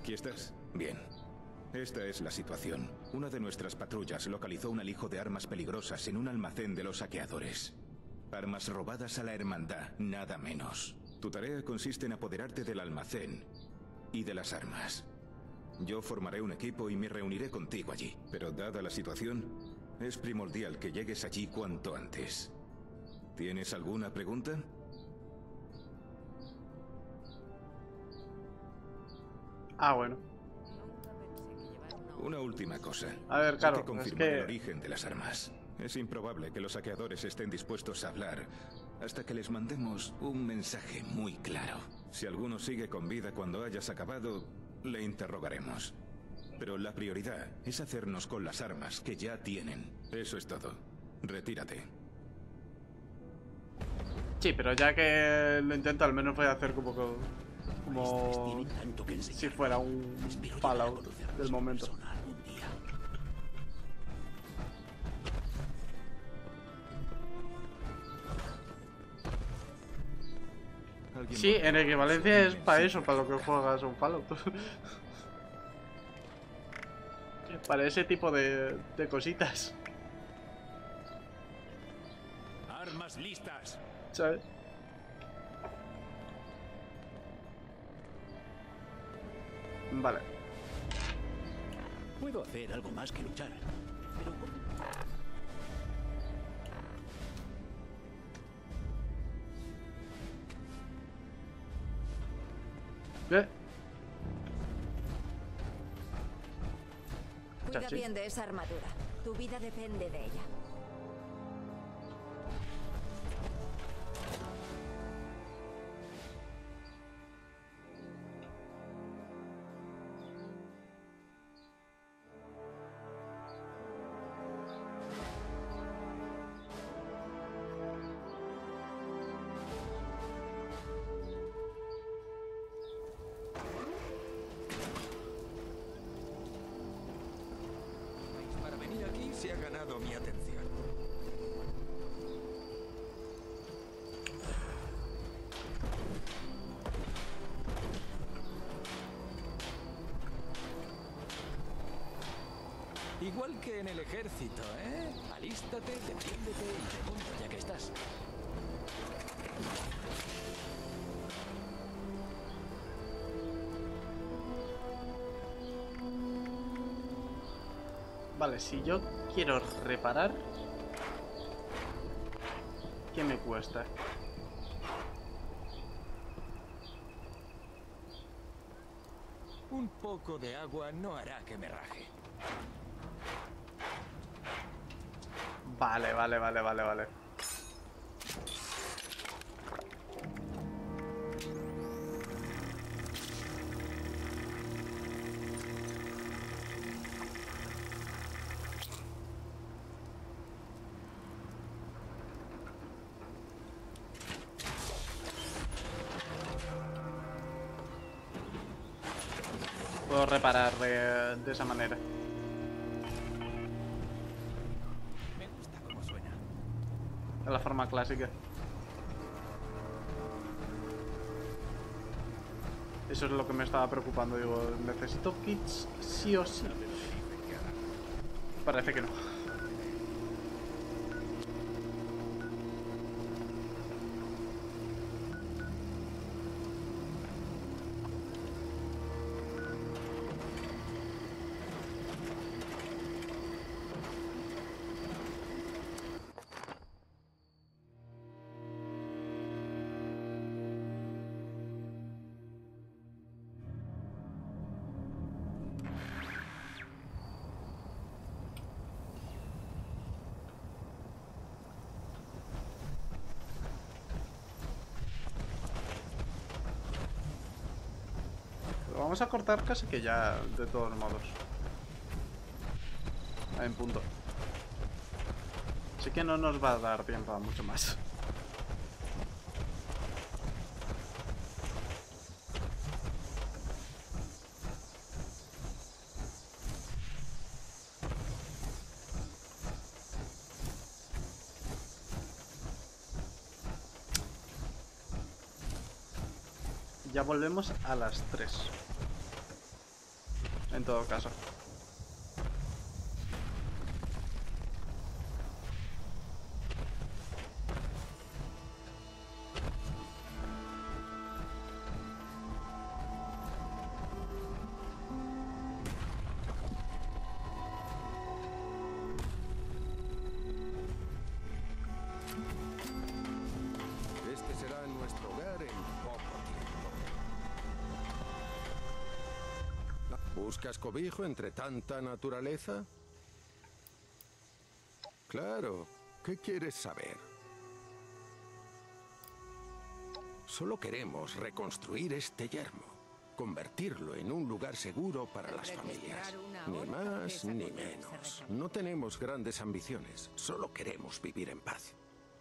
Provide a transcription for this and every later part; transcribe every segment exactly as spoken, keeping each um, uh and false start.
¿Aquí estás? Bien. Esta es la situación. Una de nuestras patrullas localizó un alijo de armas peligrosas en un almacén de los saqueadores. Armas robadas a la hermandad, nada menos. Tu tarea consiste en apoderarte del almacén y de las armas. Yo formaré un equipo y me reuniré contigo allí. Pero dada la situación, es primordial que llegues allí cuanto antes. ¿Tienes alguna pregunta? Ah, bueno. Una última cosa. A ver, claro, Hay que confirmar es que... el origen de las armas. Es improbable que los saqueadores estén dispuestos a hablar hasta que les mandemos un mensaje muy claro. Si alguno sigue con vida cuando hayas acabado, le interrogaremos. Pero la prioridad es hacernos con las armas que ya tienen. Eso es todo. Retírate. Sí, pero ya que lo intento, al menos voy a hacer como que... Como... si fuera un Fallout del momento. Sí, en equivalencia es para eso, para lo que juegas un Fallout. Para ese tipo de, de cositas. Armas listas. ¿Sabes? Vale. Puedo hacer algo más que luchar, pero... ¿Qué? Cuida Chachi. bien de esa armadura. Tu vida depende de ella. Para venir aquí se ha ganado mi atención. Igual que en el ejército, ¿eh? Alístate, defiéndete y te monto ya que estás. Vale, si yo quiero reparar, ¿qué me cuesta? Un poco de agua no hará que me raje. Vale, vale, vale, vale, vale. Puedo reparar de, de esa manera. Me gusta cómo suena. De la forma clásica. Eso es lo que me estaba preocupando. Digo, necesito kits sí o sí. Parece que no. Lo vamos a cortar casi que ya, de todos modos. En punto. Así que no nos va a dar tiempo a mucho más. Ya volvemos a las tres. en todo caso. Este será nuestro hogar en poco tiempo. ¿Buscas cobijo entre tanta naturaleza? Claro. ¿Qué quieres saber? Solo queremos reconstruir este yermo, convertirlo en un lugar seguro para las familias. Ni más ni menos. No tenemos grandes ambiciones, solo queremos vivir en paz.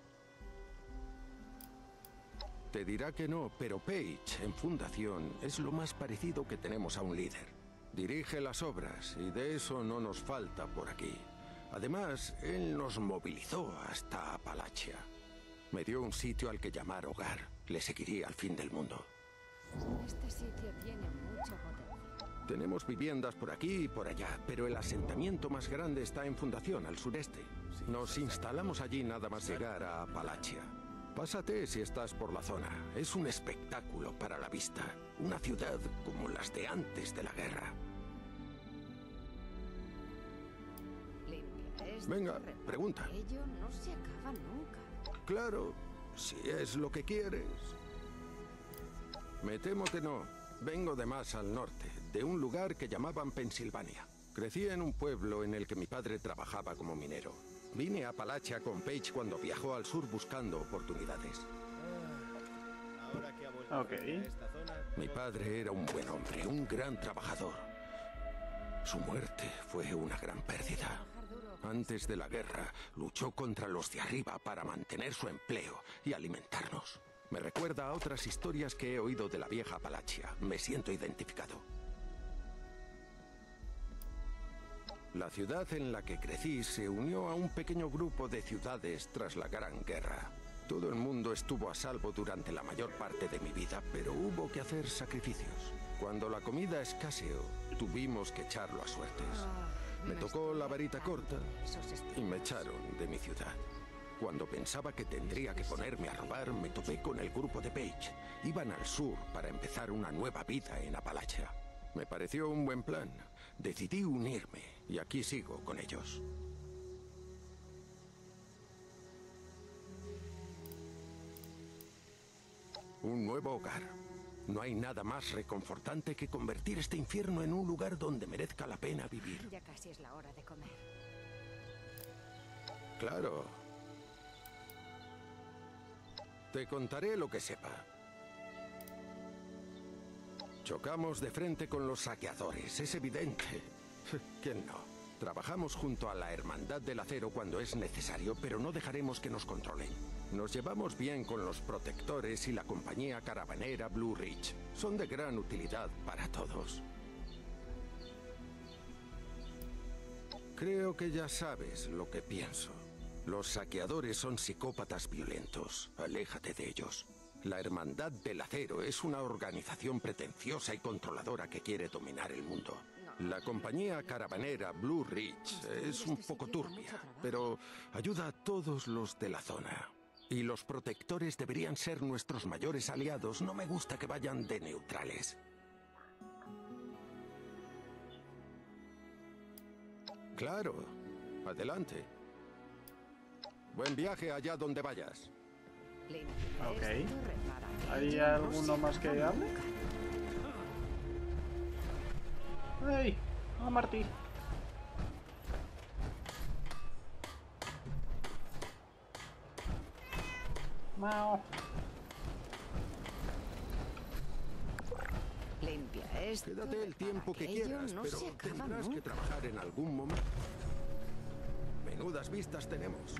Te dirá que no, pero Paige, en fundación, es lo más parecido que tenemos a un líder. Dirige las obras y de eso no nos falta por aquí. Además, él nos movilizó hasta Apalachia. Me dio un sitio al que llamar hogar. Le seguiría al fin del mundo. Este sitio tiene mucho potencial. Tenemos viviendas por aquí y por allá, pero el asentamiento más grande está en Fundación, al sureste. Nos instalamos allí nada más llegar a Apalachia. Pásate si estás por la zona. Es un espectáculo para la vista. Una ciudad como las de antes de la guerra. Limpia esto, Venga, repara pregunta. Ello no se acaba nunca. Claro, si es lo que quieres. Me temo que no. Vengo de más al norte, de un lugar que llamaban Pensilvania. Crecí en un pueblo en el que mi padre trabajaba como minero. Vine a Apalachia con Paige cuando viajó al sur buscando oportunidades. Ok. Mi padre era un buen hombre, un gran trabajador. Su muerte fue una gran pérdida. Antes de la guerra, luchó contra los de arriba para mantener su empleo y alimentarnos. Me recuerda a otras historias que he oído de la vieja Apalachia. Me siento identificado. La ciudad en la que crecí se unió a un pequeño grupo de ciudades tras la Gran Guerra. Todo el mundo estuvo a salvo durante la mayor parte de mi vida, pero hubo que hacer sacrificios. Cuando la comida escaseó, tuvimos que echarlo a suertes. Me tocó la varita corta y me echaron de mi ciudad. Cuando pensaba que tendría que ponerme a robar, me topé con el grupo de Paige. Iban al sur para empezar una nueva vida en Apalachia. Me pareció un buen plan. Decidí unirme y aquí sigo con ellos. Un nuevo hogar. No hay nada más reconfortante que convertir este infierno en un lugar donde merezca la pena vivir. Ya casi es la hora de comer. Claro. Te contaré lo que sepa. Chocamos de frente con los saqueadores, es evidente. ¿Quién no? Trabajamos junto a la Hermandad del Acero cuando es necesario, pero no dejaremos que nos controlen. Nos llevamos bien con los protectores y la compañía caravanera Blue Ridge. Son de gran utilidad para todos. Creo que ya sabes lo que pienso. Los saqueadores son psicópatas violentos. Aléjate de ellos. La Hermandad del Acero es una organización pretenciosa y controladora que quiere dominar el mundo. La compañía caravanera Blue Ridge es un poco turbia, pero ayuda a todos los de la zona. Y los protectores deberían ser nuestros mayores aliados. No me gusta que vayan de neutrales. Claro. Adelante. Buen viaje allá donde vayas. Ok. ¿Hay alguno más que hable? ¡Hey! ¡Ah, Martí! ¡Mao! Limpia esto. Quédate el tiempo que aquello, quieras, no pero se acaba tendrás que nunca. trabajar en algún momento. Menudas vistas tenemos.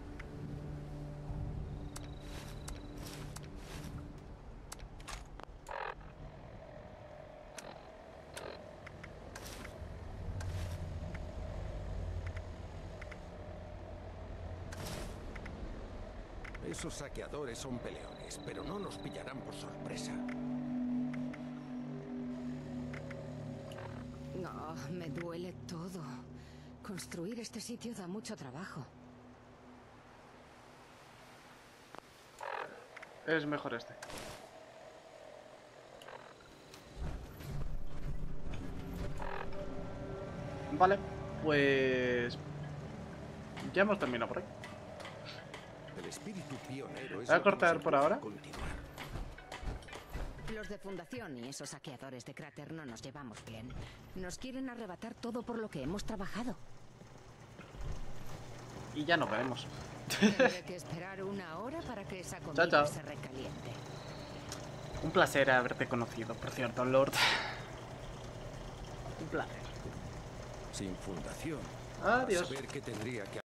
Esos saqueadores son peleones, pero no nos pillarán por sorpresa. No, Me duele todo. Construir este sitio da mucho trabajo. Es mejor este. Vale, pues... ya hemos terminado por ahí. El espíritu pionero es Voy a lo que cortar nos por impulsa ahora. a continuar. Los de Fundación y esos saqueadores de cráter no nos llevamos bien. Nos quieren arrebatar todo por lo que hemos trabajado. Y ya nos veremos. Tendré que esperar una hora para que esa comida chao. se recaliente. Un placer haberte conocido, por cierto, Lord. Un placer. Sin fundación. Adiós. A saber qué tendría que